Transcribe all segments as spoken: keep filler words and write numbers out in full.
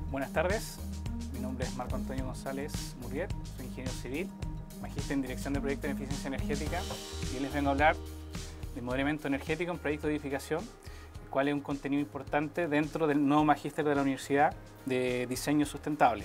Buenas tardes, mi nombre es Marco Antonio González Murguet, soy ingeniero civil, magíster en Dirección de Proyectos en Eficiencia Energética y hoy les vengo a hablar de modelamiento energético en proyectos de edificación, el cual es un contenido importante dentro del nuevo magíster de la Universidad de Diseño Sustentable.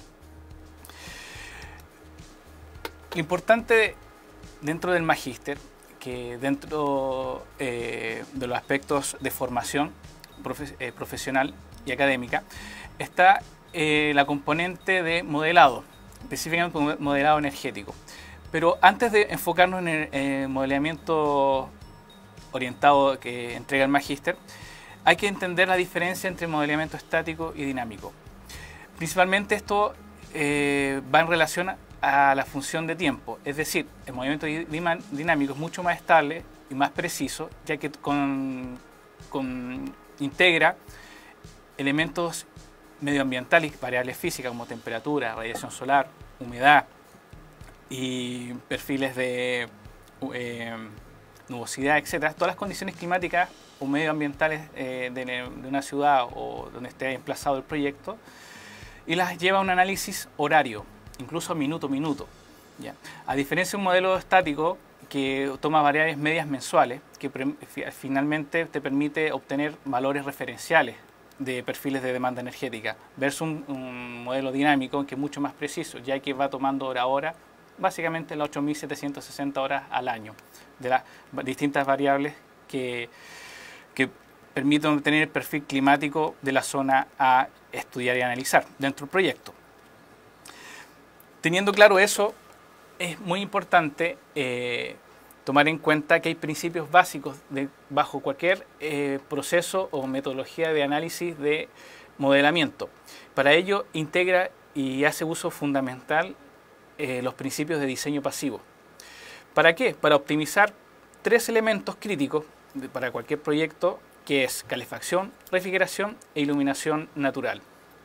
Lo importante dentro del magíster, que dentro eh, de los aspectos de formación profe eh, profesional y académica, está eh, la componente de modelado, específicamente modelado energético. Pero antes de enfocarnos en el eh, modelamiento orientado que entrega el magíster, hay que entender la diferencia entre modelamiento estático y dinámico. Principalmente esto eh, va en relación a la función de tiempo, es decir, el movimiento dinámico es mucho más estable y más preciso, ya que con, con, integra elementos medioambientales y variables físicas como temperatura, radiación solar, humedad y perfiles de eh, nubosidad, etcétera. Todas las condiciones climáticas o medioambientales eh, de, de una ciudad o donde esté emplazado el proyecto, y las lleva a un análisis horario, incluso minuto a minuto. ¿Ya? A diferencia de un modelo estático que toma variables medias mensuales, que finalmente te permite obtener valores referenciales de perfiles de demanda energética, versus un, un modelo dinámico que es mucho más preciso, ya que va tomando hora a hora, básicamente las ocho mil setecientas sesenta horas al año, de las distintas variables que, que permiten obtener el perfil climático de la zona a estudiar y analizar dentro del proyecto. Teniendo claro eso, es muy importante eh, tomar en cuenta que hay principios básicos de, bajo cualquier eh, proceso o metodología de análisis de modelamiento. Para ello, integra y hace uso fundamental eh, los principios de diseño pasivo. ¿Para qué? Para optimizar tres elementos críticos de, para cualquier proyecto, que es calefacción, refrigeración e iluminación natural.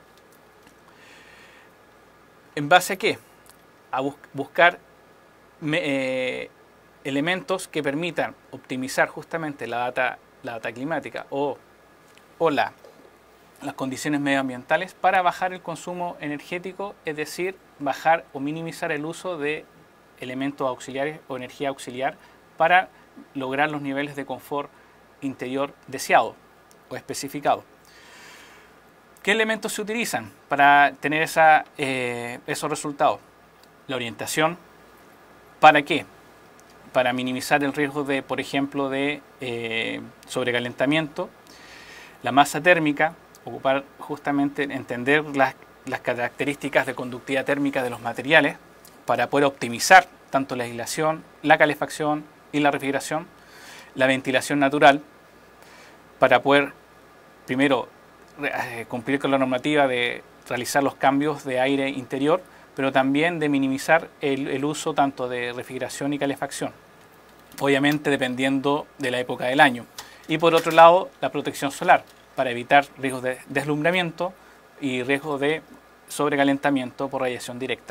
¿En base a qué? A bus buscar me, eh, elementos que permitan optimizar justamente la data, la data climática o, o la, las condiciones medioambientales para bajar el consumo energético, es decir, bajar o minimizar el uso de elementos auxiliares o energía auxiliar para lograr los niveles de confort interior deseado o especificado. ¿Qué elementos se utilizan para tener esa, eh, esos resultados? La orientación. ¿Para qué? Para minimizar el riesgo de, por ejemplo, de eh, sobrecalentamiento. La masa térmica, ocupar justamente, entender las, las características de conductividad térmica de los materiales para poder optimizar tanto la aislación, la calefacción y la refrigeración. La ventilación natural, para poder, primero, eh, cumplir con la normativa de realizar los cambios de aire interior, pero también de minimizar el, el uso tanto de refrigeración y calefacción, obviamente dependiendo de la época del año. Y por otro lado, la protección solar, para evitar riesgos de deslumbramiento y riesgos de sobrecalentamiento por radiación directa.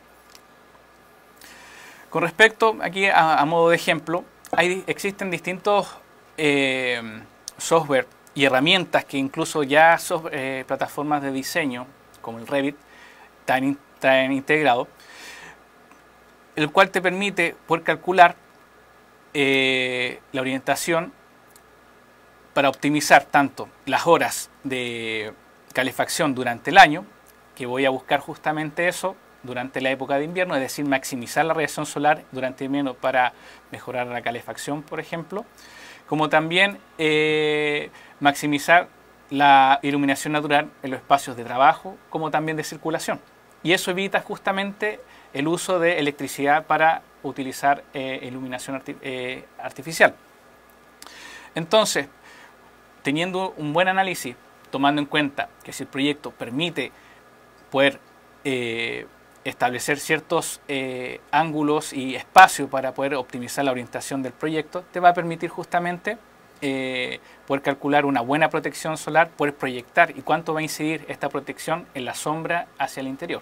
Con respecto, aquí a, a modo de ejemplo, hay, existen distintos eh, software y herramientas que incluso ya son eh, plataformas de diseño, como el Revit, traen, traen integrado, el cual te permite poder calcular eh, la orientación para optimizar tanto las horas de calefacción durante el año, que voy a buscar justamente eso durante la época de invierno, es decir, maximizar la radiación solar durante el invierno para mejorar la calefacción, por ejemplo, como también eh, maximizar la iluminación natural en los espacios de trabajo, como también de circulación. Y eso evita justamente el uso de electricidad para utilizar eh, iluminación arti eh, artificial. Entonces, teniendo un buen análisis, tomando en cuenta que si el proyecto permite poder eh, establecer ciertos eh, ángulos y espacios para poder optimizar la orientación del proyecto, te va a permitir justamente eh, poder calcular una buena protección solar, poder proyectar y cuánto va a incidir esta protección en la sombra hacia el interior.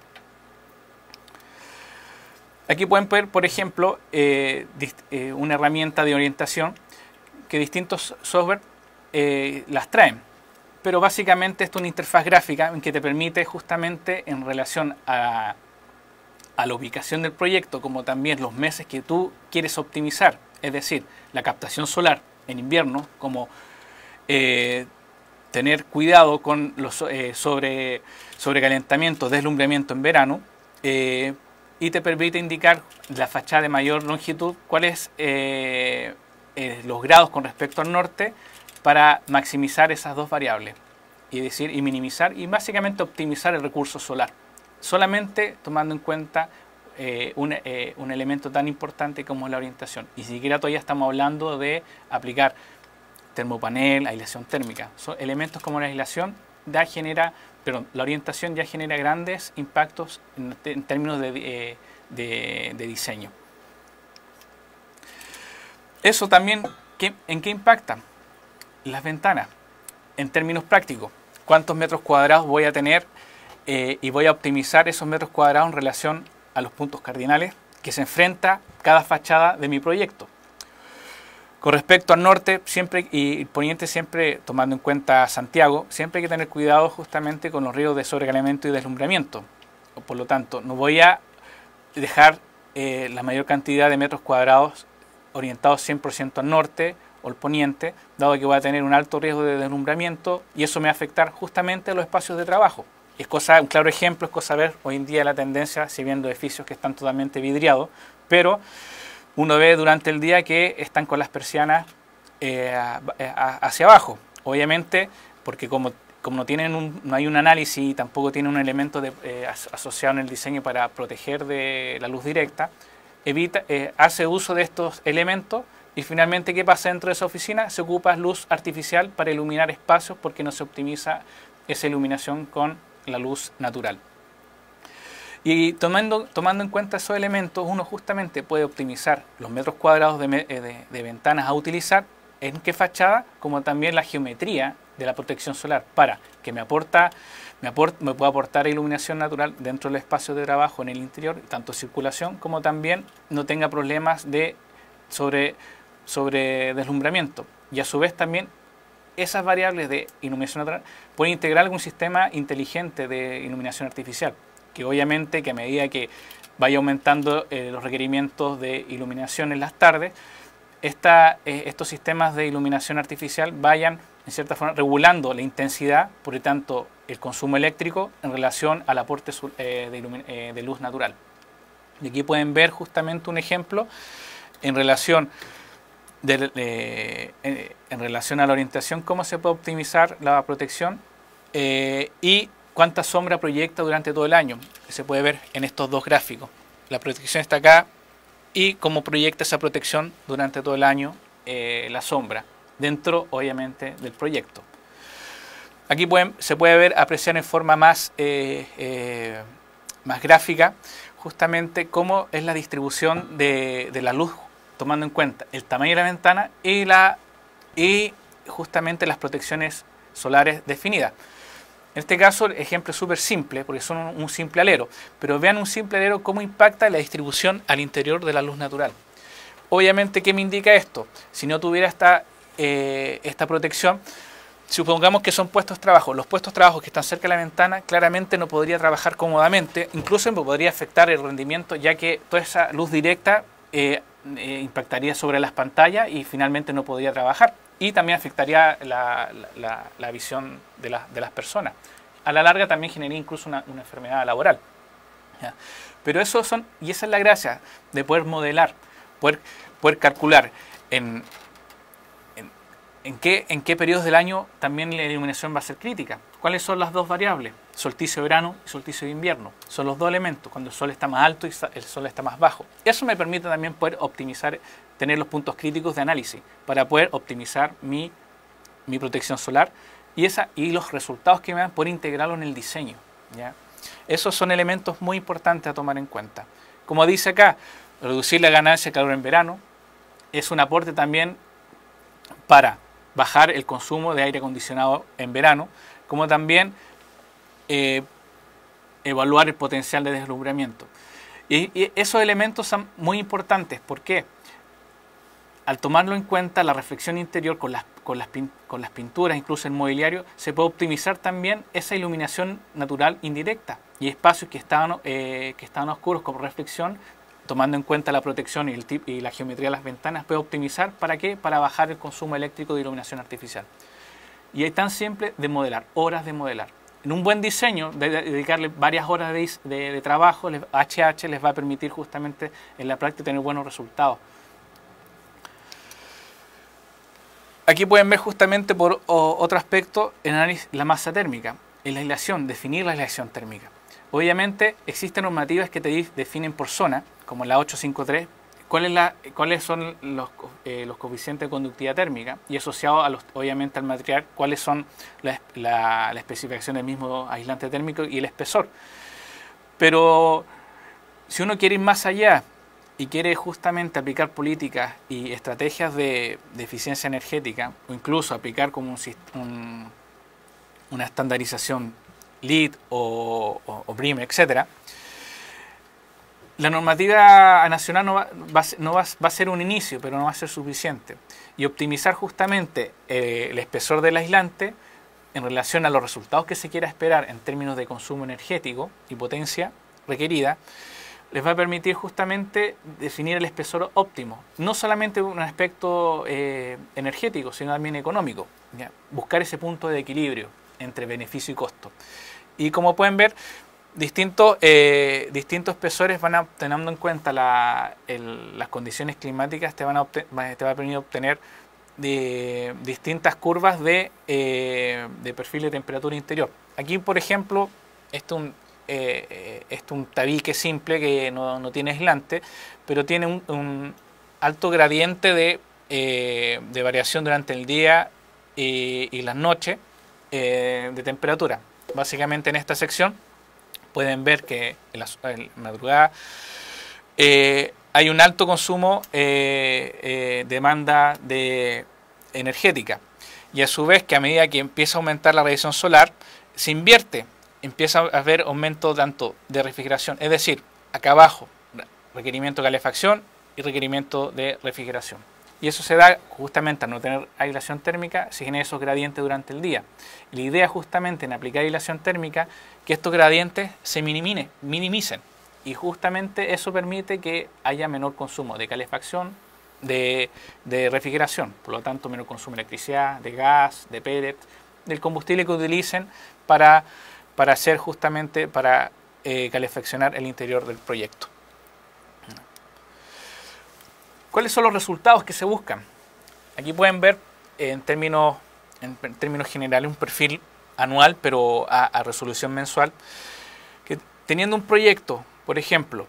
Aquí pueden ver, por ejemplo, eh, eh, una herramienta de orientación que distintos software eh, las traen. pero básicamente esto es una interfaz gráfica en que te permite justamente en relación a, a la ubicación del proyecto, como también los meses que tú quieres optimizar, es decir, la captación solar en invierno, como eh, tener cuidado con los eh, sobre, sobrecalentamiento, deslumbramiento en verano, eh, y te permite indicar la fachada de mayor longitud, cuáles eh, eh, los grados con respecto al norte, para maximizar esas dos variables y decir y minimizar y básicamente optimizar el recurso solar, solamente tomando en cuenta eh, un, eh, un elemento tan importante como es la orientación. Y siquiera todavía estamos hablando de aplicar termopanel, aislación térmica. Son elementos como la aislación ya genera, pero la orientación ya genera grandes impactos en, en términos de, eh, de, de diseño. Eso también, ¿qué, ¿en qué impacta? Las ventanas, en términos prácticos. ¿Cuántos metros cuadrados voy a tener? Eh, y voy a optimizar esos metros cuadrados en relación a los puntos cardinales que se enfrenta cada fachada de mi proyecto. Con respecto al norte siempre y poniente, siempre tomando en cuenta Santiago, siempre hay que tener cuidado justamente con los riesgos de sobrecalentamiento y deslumbramiento. Por lo tanto, no voy a dejar eh, la mayor cantidad de metros cuadrados orientados cien por ciento al norte o al poniente, dado que voy a tener un alto riesgo de deslumbramiento y eso me va a afectar justamente a los espacios de trabajo. Es cosa, un claro ejemplo es cosa ver hoy en día la tendencia, si viendo edificios que están totalmente vidriados, pero uno ve durante el día que están con las persianas eh, hacia abajo. Obviamente, porque como, como no, tienen un, no hay un análisis y tampoco tienen un elemento de, eh, asociado en el diseño para proteger de la luz directa, evita, eh, hace uso de estos elementos y finalmente, ¿qué pasa dentro de esa oficina? Se ocupa luz artificial para iluminar espacios porque no se optimiza esa iluminación con la luz natural. Y tomando, tomando en cuenta esos elementos, uno justamente puede optimizar los metros cuadrados de, de, de ventanas a utilizar en qué fachada, como también la geometría de la protección solar, para que me, aporta, me, aport, me pueda aportar iluminación natural dentro del espacio de trabajo en el interior, tanto circulación como también no tenga problemas de sobre, sobre deslumbramiento. Y a su vez también esas variables de iluminación natural pueden integrar algún sistema inteligente de iluminación artificial, que obviamente que a medida que vaya aumentando eh, los requerimientos de iluminación en las tardes, esta, eh, estos sistemas de iluminación artificial vayan en cierta forma regulando la intensidad, por lo tanto el consumo eléctrico en relación al aporte eh, de, eh, de luz natural. Y aquí pueden ver justamente un ejemplo en relación, de, eh, en, en relación a la orientación, cómo se puede optimizar la protección eh, y cuánta sombra proyecta durante todo el año. Se puede ver en estos dos gráficos. La protección está acá y cómo proyecta esa protección durante todo el año eh, la sombra, dentro obviamente del proyecto. Aquí pueden, se puede ver, apreciar en forma más, eh, eh, más gráfica justamente cómo es la distribución de, de la luz, tomando en cuenta el tamaño de la ventana y, la, y justamente las protecciones solares definidas. En este caso, el ejemplo es súper simple, porque son un, un simple alero, pero vean un simple alero cómo impacta la distribución al interior de la luz natural. Obviamente, ¿qué me indica esto? Si no tuviera esta, eh, esta protección, supongamos que son puestos de trabajo. Los puestos de trabajo que están cerca de la ventana, claramente no podría trabajar cómodamente, incluso podría afectar el rendimiento, ya que toda esa luz directa eh, eh, impactaría sobre las pantallas y finalmente no podría trabajar. Y también afectaría la, la, la visión de, la, de las personas. A la larga también generaría incluso una, una enfermedad laboral. ¿Ya? Pero eso son, y esa es la gracia de poder modelar, poder, poder calcular en, en, en, qué, en qué periodos del año también la iluminación va a ser crítica. ¿Cuáles son las dos variables? Solsticio de verano y solsticio de invierno. Son los dos elementos, cuando el sol está más alto y el sol está más bajo. Eso me permite también poder optimizar, tener los puntos críticos de análisis para poder optimizar mi, mi protección solar y, esa, y los resultados que me dan por integrarlo en el diseño. ¿Ya? Esos son elementos muy importantes a tomar en cuenta. Como dice acá, reducir la ganancia de calor en verano es un aporte también para bajar el consumo de aire acondicionado en verano, como también eh, evaluar el potencial de deslumbramiento. Y, y esos elementos son muy importantes. ¿Por qué? al tomarlo en cuenta, la reflexión interior con las, con las, pin, con las pinturas, incluso el mobiliario, se puede optimizar también esa iluminación natural indirecta y espacios que estaban, eh, que estaban oscuros como reflexión, tomando en cuenta la protección y, el tip, y la geometría de las ventanas, puede optimizar. ¿Para qué? Para bajar el consumo eléctrico de iluminación artificial. Y es tan simple de modelar, horas de modelar. En un buen diseño, de dedicarle varias horas de, de, de trabajo, H H les va a permitir justamente en la práctica tener buenos resultados. Aquí pueden ver justamente por o, otro aspecto el análisis, la masa térmica, en la aislación, definir la aislación térmica. Obviamente existen normativas que te definen por zona, como la ocho cinco tres, cuál es la, cuáles son los, eh, los coeficientes de conductividad térmica y asociado a los, obviamente al material, cuáles son la, la, la especificación del mismo aislante térmico y el espesor. Pero si uno quiere ir más allá y quiere justamente aplicar políticas y estrategias de, de eficiencia energética, o incluso aplicar como un, un, una estandarización LEED o, o, o BREEAM, etcétera, la normativa nacional no, va, va, no va, va a ser un inicio, pero no va a ser suficiente. Y optimizar justamente eh, el espesor del aislante en relación a los resultados que se quiera esperar en términos de consumo energético y potencia requerida, les va a permitir justamente definir el espesor óptimo. No solamente un aspecto eh, energético, sino también económico. ¿Ya? Buscar ese punto de equilibrio entre beneficio y costo. Y como pueden ver, distintos, eh, distintos espesores van a, teniendo en cuenta la, el, las condiciones climáticas, te van a, te va a permitir obtener de distintas curvas de, eh, de perfil de temperatura interior. Aquí, por ejemplo, esto es un, eh, esto es un tabique simple que no, no tiene aislante, pero tiene un, un alto gradiente de, eh, de variación durante el día y, y las noches eh, de temperatura. Básicamente en esta sección pueden ver que en la, en la madrugada eh, hay un alto consumo, eh, eh, demanda de energética, y a su vez que a medida que empieza a aumentar la radiación solar se invierte, empieza a haber aumento tanto de refrigeración, es decir, acá abajo requerimiento de calefacción y requerimiento de refrigeración, y eso se da justamente al no tener aislación térmica, se genera esos gradientes durante el día. Y la idea justamente en aplicar aislación térmica que estos gradientes se minimine, minimicen, y justamente eso permite que haya menor consumo de calefacción, de, de refrigeración, por lo tanto menor consumo de electricidad, de gas, de pellet, del combustible que utilicen para, para hacer justamente, para eh, calefaccionar el interior del proyecto. ¿Cuáles son los resultados que se buscan? Aquí pueden ver en términos, en términos generales un perfil anual, pero a, a resolución mensual, que teniendo un proyecto, por ejemplo,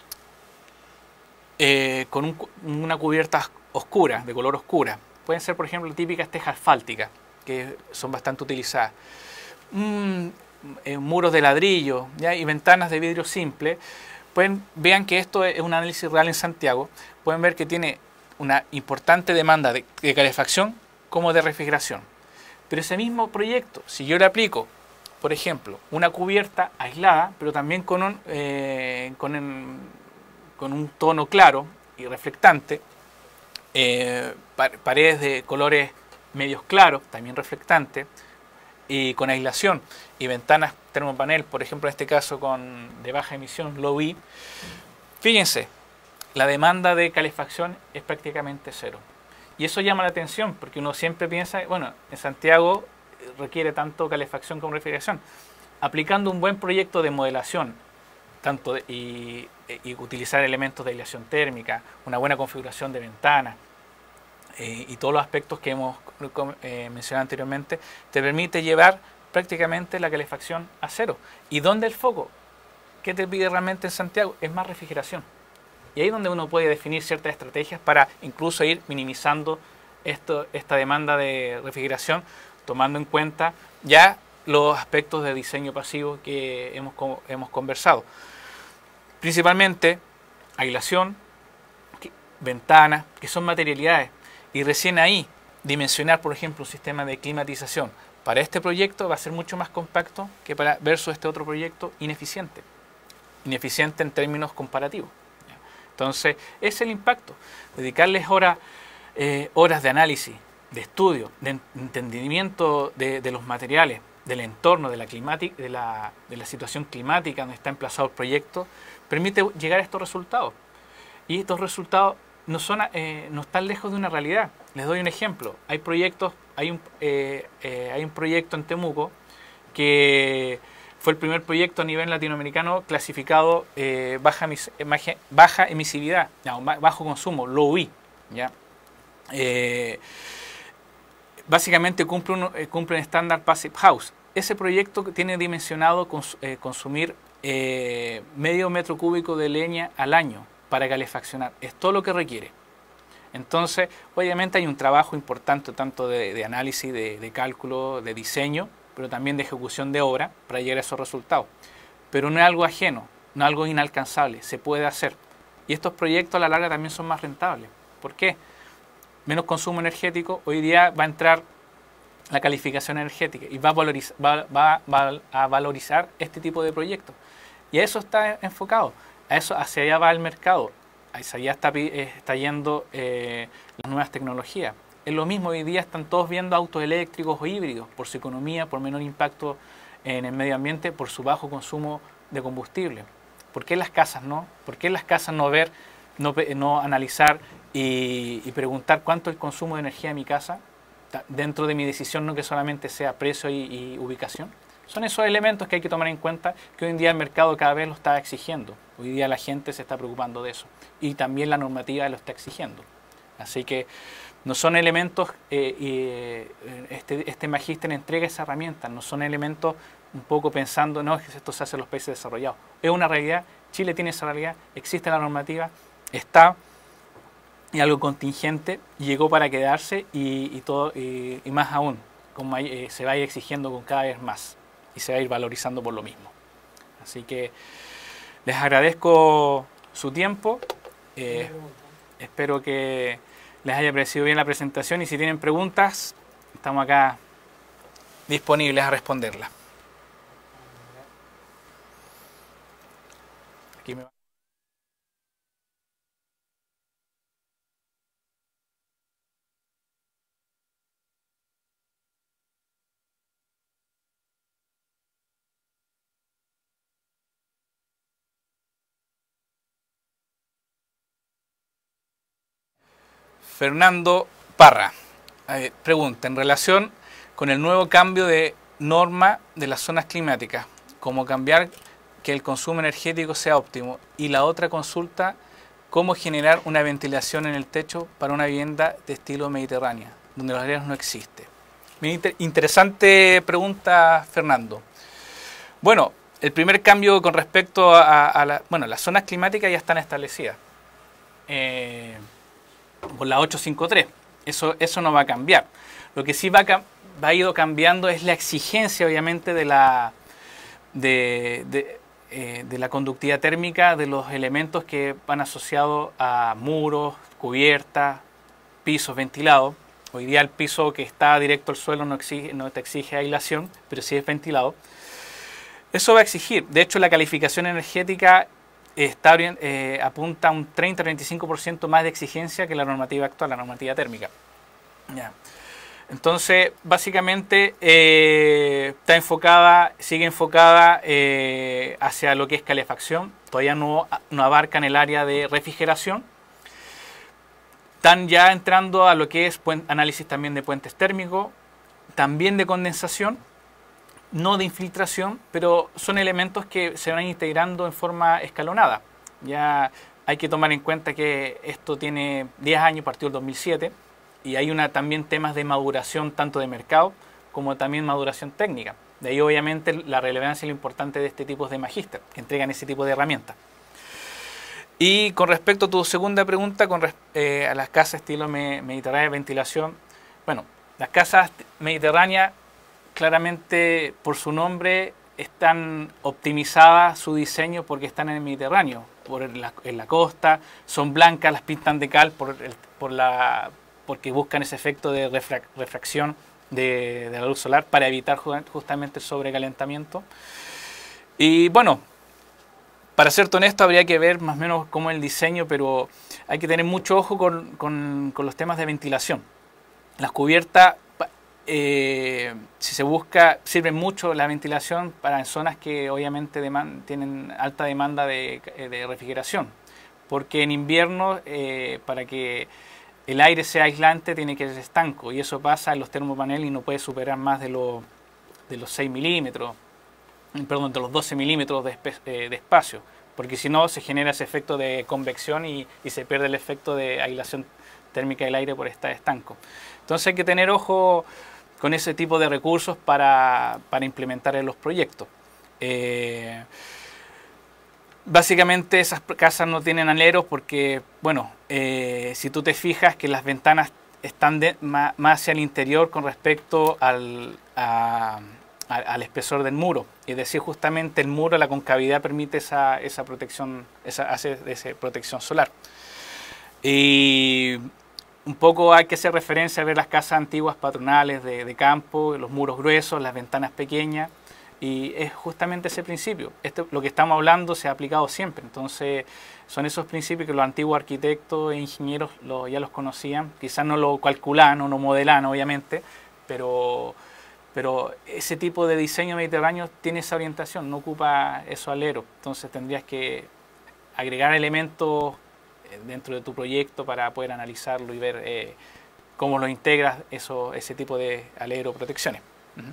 eh, con un, una cubierta oscura, de color oscura, pueden ser, por ejemplo, típicas tejas asfálticas, que son bastante utilizadas, mm, eh, muros de ladrillo, ¿ya? Y ventanas de vidrio simple. Pueden, vean que esto es un análisis real en Santiago, pueden ver que tiene una importante demanda de, de calefacción como de refrigeración. Pero ese mismo proyecto, si yo le aplico, por ejemplo, una cubierta aislada, pero también con un, eh, con, en, con un tono claro y reflectante, eh, paredes de colores medios claros, también reflectantes, y con aislación, y ventanas termopanel, por ejemplo en este caso con de baja emisión, low E, fíjense, la demanda de calefacción es prácticamente cero. Y eso llama la atención, porque uno siempre piensa, bueno, en Santiago requiere tanto calefacción como refrigeración. Aplicando un buen proyecto de modelación, tanto de, y, y utilizar elementos de aislación térmica, una buena configuración de ventanas, eh, y todos los aspectos que hemos eh, mencionado anteriormente, te permite llevar prácticamente la calefacción a cero. ¿Y dónde el foco? ¿Qué te pide realmente en Santiago? Es más refrigeración. Y ahí es donde uno puede definir ciertas estrategias para incluso ir minimizando esto, esta demanda de refrigeración, tomando en cuenta ya los aspectos de diseño pasivo que hemos, hemos conversado. Principalmente aislación, ventanas, que son materialidades. Y recién ahí dimensionar, por ejemplo, un sistema de climatización para este proyecto va a ser mucho más compacto que para versus este otro proyecto ineficiente. Ineficiente en términos comparativos. Entonces, ese es el impacto. Dedicarles horas eh, horas de análisis, de estudio, de entendimiento de, de los materiales, del entorno, de la, climática, de, la, de la situación climática donde está emplazado el proyecto, permite llegar a estos resultados. Y estos resultados no, son, eh, no están lejos de una realidad. Les doy un ejemplo. Hay proyectos, hay un, eh, eh, hay un proyecto en Temuco que fue el primer proyecto a nivel latinoamericano clasificado eh, baja, baja emisividad, no, bajo consumo, low E. ¿Ya? Eh, básicamente cumple un, cumple un estándar Passive House. Ese proyecto tiene dimensionado cons, eh, consumir eh, medio metro cúbico de leña al año para calefaccionar. Es todo lo que requiere. Entonces, obviamente hay un trabajo importante tanto de, de análisis, de, de cálculo, de diseño, pero también de ejecución de obra para llegar a esos resultados. Pero no es algo ajeno, no es algo inalcanzable, se puede hacer. Y estos proyectos a la larga también son más rentables. ¿Por qué? Menos consumo energético, hoy día va a entrar la calificación energética y va a, valorizar, va, va, va a valorizar este tipo de proyectos. Y a eso está enfocado, a eso, hacia allá va el mercado, hacia allá está, está yendo eh, las nuevas tecnologías. Es lo mismo, hoy día están todos viendo autos eléctricos o híbridos por su economía, por menor impacto en el medio ambiente, por su bajo consumo de combustible. ¿Por qué en las casas no? ¿Por qué en las casas no ver, no, no analizar y, y preguntar cuánto es el consumo de energía de mi casa dentro de mi decisión, no que solamente sea precio y, y ubicación? Son esos elementos que hay que tomar en cuenta, que hoy en día el mercado cada vez lo está exigiendo. Hoy día la gente se está preocupando de eso y también la normativa lo está exigiendo. Así que no son elementos, eh, eh, este, este magíster entrega esa herramienta, no son elementos un poco pensando, no, es que esto se hace en los países desarrollados. Es una realidad, Chile tiene esa realidad, existe la normativa, está, y algo contingente, llegó para quedarse y, y, todo, y, y más aún, como hay, eh, se va a ir exigiendo con cada vez más y se va a ir valorizando por lo mismo. Así que les agradezco su tiempo, eh, espero que les haya parecido bien la presentación y si tienen preguntas, estamos acá disponibles a responderlas. Aquí me... Fernando Parra eh, pregunta, en relación con el nuevo cambio de norma de las zonas climáticas, ¿cómo cambiar que el consumo energético sea óptimo? Y la otra consulta, ¿cómo generar una ventilación en el techo para una vivienda de estilo mediterráneo, donde los aireos no existe? Inter interesante pregunta, Fernando. Bueno, el primer cambio con respecto a, a la, bueno, las zonas climáticas ya están establecidas. Eh, por la ocho cinco tres, eso, eso no va a cambiar. Lo que sí va a, va a ido cambiando es la exigencia, obviamente, de la, de, de, eh, de la conductividad térmica de los elementos que van asociados a muros, cubiertas, pisos ventilados. Hoy día el piso que está directo al suelo no, exige, no te exige aislación, pero sí es ventilado. Eso va a exigir, de hecho la calificación energética Está, eh, apunta a un treinta a treinta y cinco por ciento más de exigencia que la normativa actual, la normativa térmica. Ya. Entonces, básicamente eh, está enfocada, sigue enfocada eh, hacia lo que es calefacción. Todavía no, no abarcan el área de refrigeración. Están ya entrando a lo que es análisis también de puentes térmicos, también de condensación. No de infiltración, pero son elementos que se van integrando en forma escalonada. Ya hay que tomar en cuenta que esto tiene diez años, partió el dos mil siete, y hay una, también temas de maduración tanto de mercado como también maduración técnica. De ahí obviamente la relevancia y lo importante de este tipo de magíster, que entregan ese tipo de herramientas. Y con respecto a tu segunda pregunta, con eh, a las casas estilo mediterránea, ventilación, bueno, las casas mediterráneas claramente por su nombre están optimizadas su diseño porque están en el Mediterráneo, por la, en la costa, son blancas, las pintan de cal por el, por la, porque buscan ese efecto de refrac, refracción de, de la luz solar para evitar justamente el sobrecalentamiento. Y bueno, para ser honesto, habría que ver más o menos cómo es el diseño, pero hay que tener mucho ojo con, con, con los temas de ventilación. Las cubiertas, eh, si se busca, sirven mucho la ventilación para en zonas que obviamente deman, tienen alta demanda de, de refrigeración, porque en invierno, eh, para que el aire sea aislante, tiene que ser estanco, y eso pasa en los termopaneles y no puede superar más de, lo, de los seis milímetros, perdón, de los doce milímetros de, eh, de espacio, porque si no se genera ese efecto de convección y, y se pierde el efecto de aislación térmica del aire por estar estanco. Entonces hay que tener ojo con ese tipo de recursos para, para implementar en los proyectos. Eh, básicamente esas casas no tienen aleros porque, bueno, eh, si tú te fijas que las ventanas están de, más, más hacia el interior con respecto al, a, a, al espesor del muro. Es decir, justamente el muro, la concavidad permite esa, esa protección, esa, hace esa protección solar. Y un poco hay que hacer referencia a ver las casas antiguas patronales de, de campo, los muros gruesos, las ventanas pequeñas, y es justamente ese principio. Esto, lo que estamos hablando se ha aplicado siempre, entonces son esos principios que los antiguos arquitectos e ingenieros lo, ya los conocían, quizás no lo calculaban o no modelaban obviamente, pero, pero ese tipo de diseño mediterráneo tiene esa orientación, no ocupa esos aleros, entonces tendrías que agregar elementos dentro de tu proyecto para poder analizarlo y ver eh, cómo lo integras eso, ese tipo de alero protecciones. Uh-huh.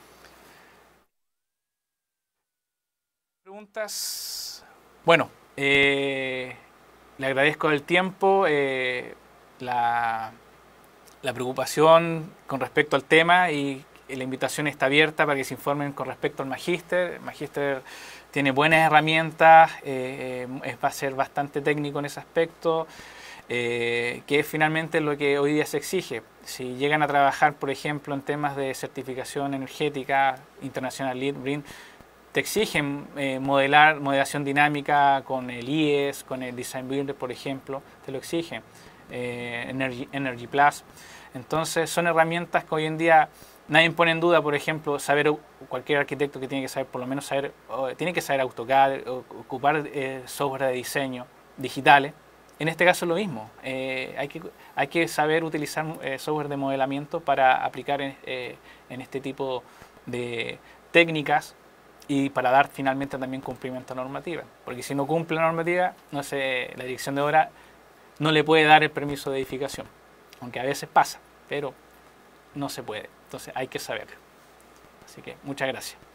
¿Preguntas? Bueno, eh, le agradezco el tiempo, eh, la, la preocupación con respecto al tema, y la invitación está abierta para que se informen con respecto al magíster. El magíster tiene buenas herramientas, eh, eh, va a ser bastante técnico en ese aspecto, eh, que es finalmente lo que hoy día se exige. Si llegan a trabajar, por ejemplo, en temas de certificación energética internacional LEED, BREEAM, te exigen eh, modelar, modelación dinámica con el I E S, con el Design Builder, por ejemplo, te lo exigen, eh, Energy, Energy Plus. Entonces son herramientas que hoy en día nadie pone en duda. Por ejemplo, saber, cualquier arquitecto que tiene que saber, por lo menos saber, tiene que saber AutoCAD, ocupar eh, software de diseño digitales. En este caso es lo mismo, eh, hay, que, hay que saber utilizar eh, software de modelamiento para aplicar en, eh, en este tipo de técnicas y para dar finalmente también cumplimiento a la normativa. Porque si no cumple la normativa, no sé, la dirección de obra no le puede dar el permiso de edificación, aunque a veces pasa, pero no se puede. Entonces hay que saberlo. Así que muchas gracias.